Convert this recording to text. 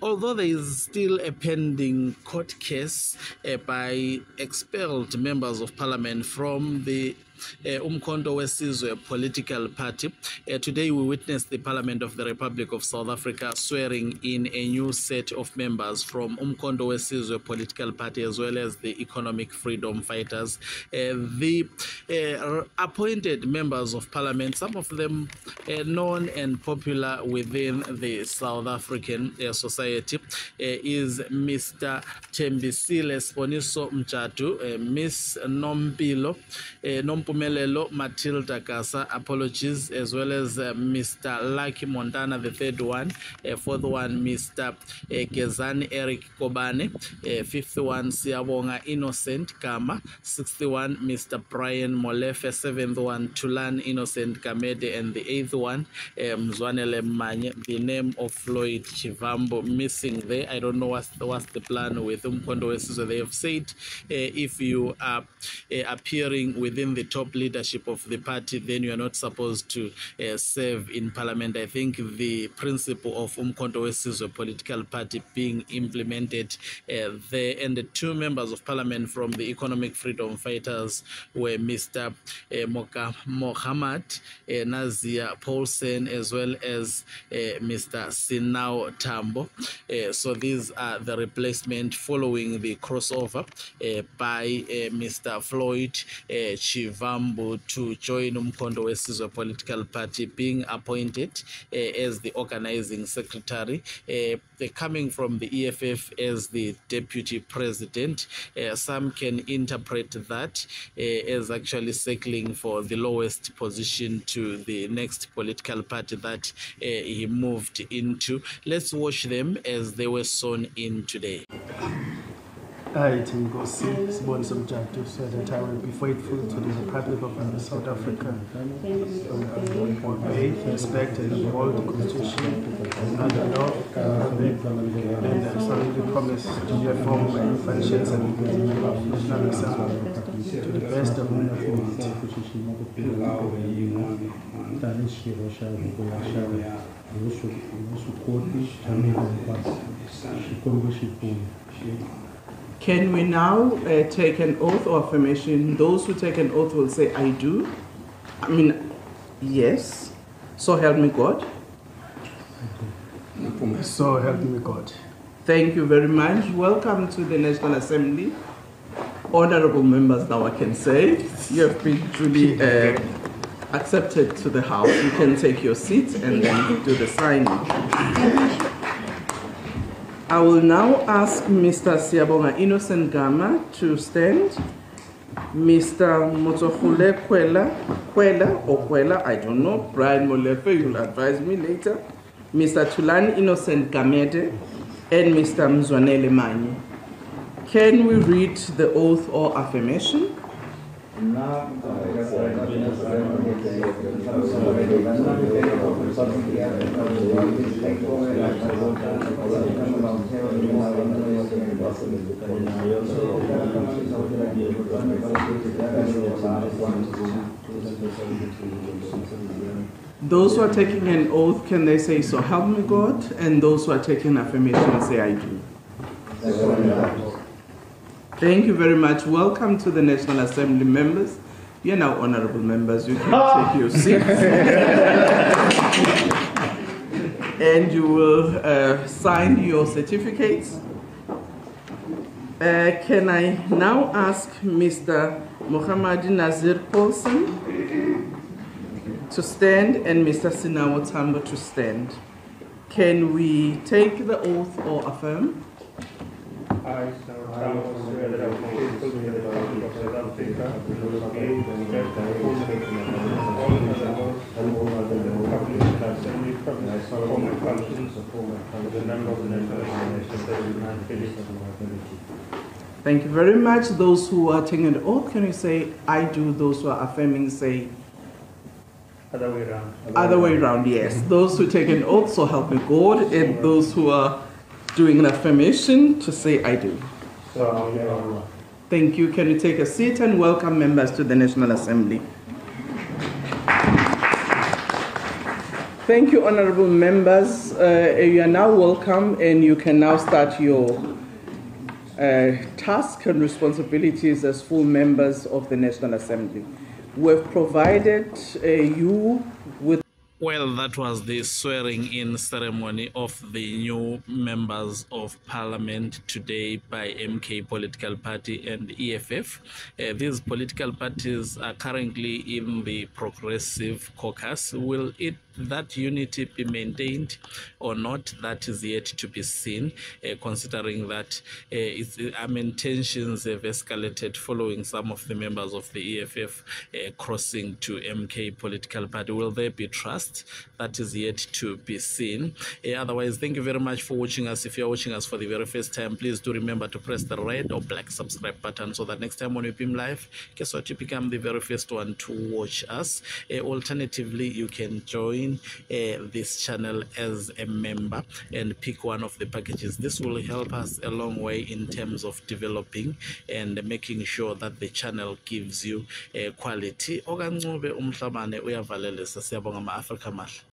although there is still a pending court case by expelled members of parliament from the Umkhonto weSizwe political party, today we witnessed the Parliament of the Republic of South Africa swearing in a new set of members from Umkhonto weSizwe political party as well as the Economic Freedom Fighters. The appointed members of parliament, some of them known and popular within the South African society, is Mr. Thembisile Sponiso Mchatu, Miss Nompilo Nompumelelo Matilda Kasa, apologies, as well as Mr. Lucky Montana, the third one, fourth one Mr. Gezani Eric Kobane, fifth one Siabonga Innocent Kama, 61 Mr. Brian Molefe, seventh one Tulan Innocent Kamede, and the eighth one Mzwanele Manye. The name of Floyd Chivambo missing there. I don't know what's the plan with Umkhonto weSizwe. They have said if you are appearing within the top leadership of the party, then you are not supposed to serve in parliament. I think the principle of Umkhonto weSizwe political party being implemented there, and the two members of parliament from the Economic Freedom Fighters were Mr. Mohammed Nazia Paulsen as well as Mr. Sinao Tambo. So these are the replacement following the crossover by Mr. Floyd Chivambo to join Umkhonto weSizwe political party, being appointed as the organizing secretary, coming from the EFF as the deputy president. Some can interpret that as actually circling for the lowest position to the next political party that he moved into. Let's watch them as they were sworn in today. I, Tingosi Siboniso Mchatu, so that I will be faithful to the Republic of South Africa, obey, respect, and uphold the Constitution and the law, and I solemnly promise to perform my functions and National Assembly to the best of my ability. Can we now take an oath or affirmation? Those who take an oath will say, I do. I mean, yes. So help me God. So help me God. Thank you very much. Welcome to the National Assembly. Honorable members, now I can say, you have been duly accepted to the House. You can take your seats and then do the signing. I will now ask Mr. Siabonga Innocent Gama to stand. Mr. Motsokhule Kwela, I don't know, Brian Molefe, you'll advise me later. Mr. Tulani Innocent Gamede, and Mr. Mzwanele Manye. Can we read the oath or affirmation? Those who are taking an oath, can they say, so help me God? And those who are taking affirmation say, I do. Thank you very much. Welcome to the National Assembly members. You're now honorable members. You can take your seats. And you will sign your certificates. Can I now ask Mr. Mohammed Nazir Paulsen to stand and Mr. Sinao Tambo to stand? Can we take the oath or affirm? I swear that I will be faithful to the Republic of South Africa, and Thank you very much. Those who are taking an oath, can you say, I do? Those who are affirming, say, other way around. Other way around, yes. Those who take an oath, so help me God, and those who are doing an affirmation to say, I do. Thank you. Can you take a seat and welcome members to the National Assembly? Thank you, honorable members. You are now welcome, and you can now start your tasks and responsibilities as full members of the National Assembly. We've provided you with. Well, that was the swearing-in ceremony of the new members of parliament today by MK Political Party and EFF. These political parties are currently in the Progressive Caucus. Will that unity be maintained or not? That is yet to be seen, considering that tensions have escalated following some of the members of the EFF crossing to MK Political Party. Will there be trust? That is yet to be seen. Otherwise, thank you very much for watching us. If you're watching us for the very first time, please do remember to press the red or black subscribe button so that next time when we beam live, guess what, you become the very first one to watch us. Alternatively, you can join this channel as a member and pick one of the packages. This will help us a long way in terms of developing and making sure that the channel gives you quality. Ogancube umhlabane uyavalelisa. Siyabonga ma-Afrika mahle.